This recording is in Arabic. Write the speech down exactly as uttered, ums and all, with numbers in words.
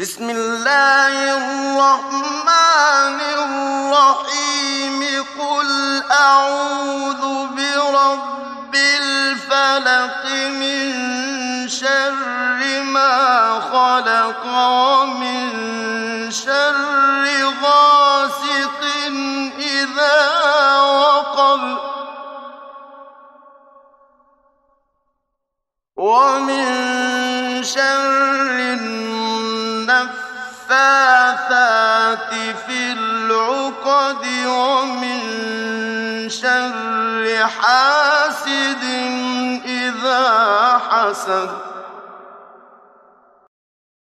بسم الله الرحمن الرحيم قل أعوذ برب الفلق من شر ما خلق ومن شر غاسق إذا وقب ومن شر النفاثات في العقد ومن شر حاسد إذا حسد